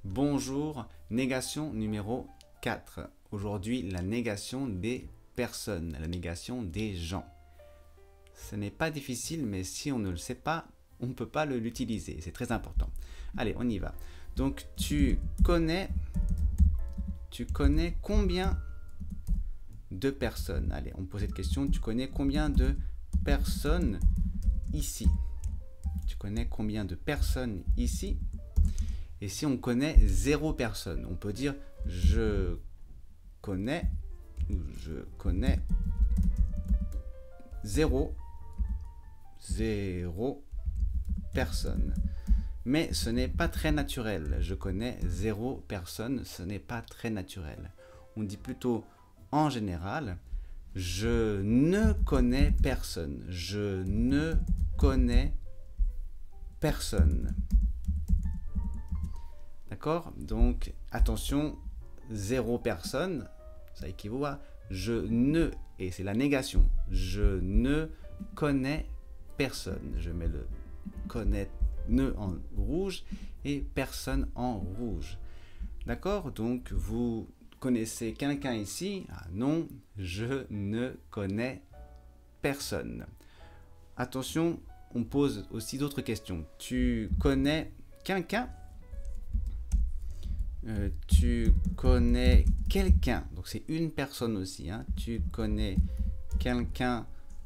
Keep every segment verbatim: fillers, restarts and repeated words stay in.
Bonjour, négation numéro quatre. Aujourd'hui, la négation des personnes, la négation des gens. Ce n'est pas difficile, mais si on ne le sait pas, on ne peut pas l'utiliser. C'est très important. Allez, on y va. Donc, tu connais, tu connais combien de personnes? Allez, on pose cette question. Tu connais combien de personnes ici? Tu connais combien de personnes ici? Et si on connaît zéro personne, on peut dire je connais, je connais zéro, zéro personne. Mais ce n'est pas très naturel. Je connais zéro personne, ce n'est pas très naturel. On dit plutôt en général, je ne connais personne. Je ne connais personne. D'accord? Donc, attention, zéro personne, ça équivaut à je ne, et c'est la négation. Je ne connais personne. Je mets le connaît ne en rouge et personne en rouge. D'accord? Donc, vous connaissez quelqu'un ici? Ah non, je ne connais personne. Attention, on pose aussi d'autres questions. Tu connais quelqu'un? Euh, tu connais quelqu'un, donc c'est une personne aussi, hein. Tu connais quelqu'un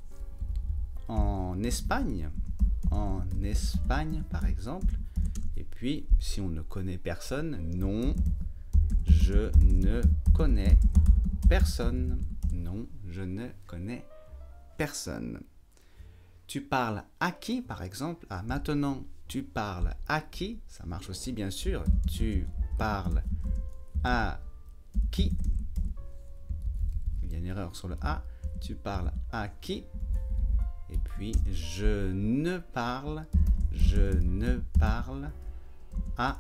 en Espagne, en Espagne par exemple, et puis si on ne connaît personne, non, je ne connais personne, non, je ne connais personne. Tu parles à qui par exemple? Ah, maintenant tu parles à qui? Ça marche aussi bien sûr, tu parle à qui? Il y a une erreur sur le A. Tu parles à qui? Et puis je ne parle, je ne parle à,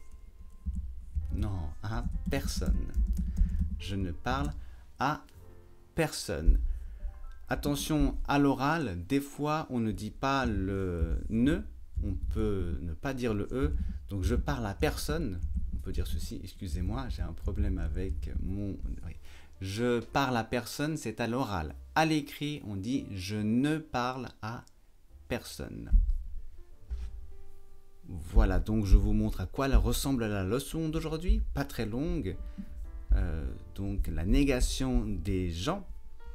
non, à personne. Je ne parle à personne. Attention à l'oral, des fois on ne dit pas le ne, on peut ne pas dire le e, donc je parle à personne. On peut dire ceci, excusez-moi, j'ai un problème avec mon... Oui. Je parle à personne, c'est à l'oral. À l'écrit, on dit je ne parle à personne. Voilà, donc je vous montre à quoi ressemble la leçon d'aujourd'hui, pas très longue. Euh, donc la négation des gens.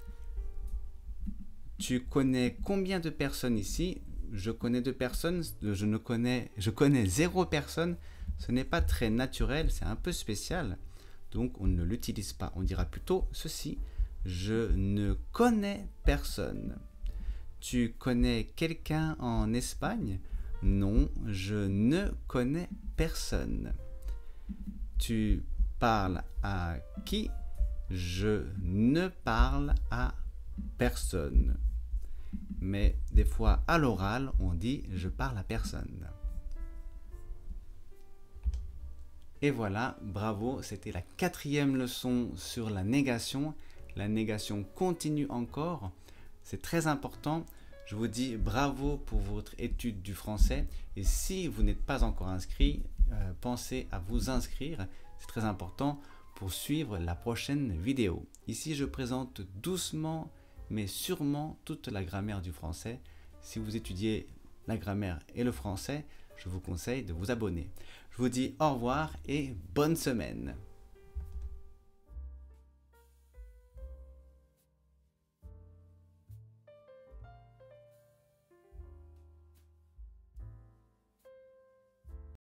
Tu connais combien de personnes ici? Je connais deux personnes, je ne connais, je connais zéro personne. Ce n'est pas très naturel, c'est un peu spécial, donc on ne l'utilise pas. On dira plutôt ceci, je ne connais personne. Tu connais quelqu'un en Espagne? Non, je ne connais personne. Tu parles à qui? Je ne parle à personne. Mais des fois à l'oral, on dit je parle à personne. Et voilà, bravo, c'était la quatrième leçon sur la négation. La négation continue encore, c'est très important. Je vous dis bravo pour votre étude du français. Et si vous n'êtes pas encore inscrit, euh, pensez à vous inscrire. C'est très important pour suivre la prochaine vidéo. Ici, je présente doucement mais sûrement toute la grammaire du français. Si vous étudiez la grammaire et le français, je vous conseille de vous abonner. Je vous dis au revoir et bonne semaine.